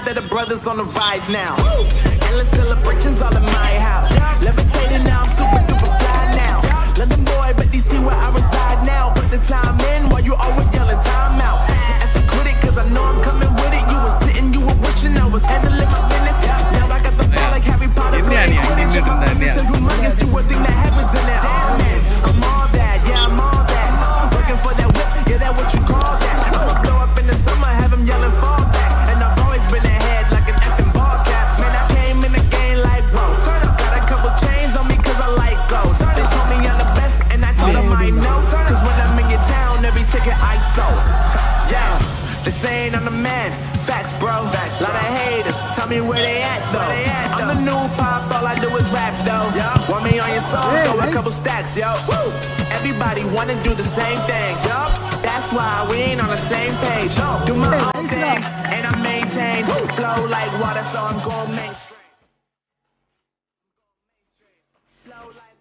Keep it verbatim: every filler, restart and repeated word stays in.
that the brothers on the rise now. Endless celebrations all in my house. Levitating now, I'm super duper fly now. London boy, but D C where I reside now. Put the time in while you always yelling time out. And for quit it, cause I know I'm coming with it. You were sitting, you were wishing I was handling my business. Now I got the ball like Harry Potter playing Quidditch. My business is humongous, you would think that happens in that. Oh man, I'm all that, yeah, I'm all that. Working for that whip, yeah, that what you call that. I'ma blow up in the summer, have them yelling fall back. And I've always been ahead like an effing ball cap. Man, I came in the game like, whoa. Got a couple chains on me cause I like gold. They told me I'm the best and I told them I know. Cause when I'm in your town, every ticket I sold. Yeah, they saying I'm the man. Facts, bro. Facts, lot of haters. Tell me where they at though. They at, though. I'm the new pop, all I do is rap though. Yo. Want me on your song, hey, throw hey. a couple stacks, yo. Woo. Everybody wanna do the same thing, yo. That's why we ain't on the same page. No. Do my hey, own hey, thing, and I maintain. Woo. Flow like water, so I'm going mainstream. Flow like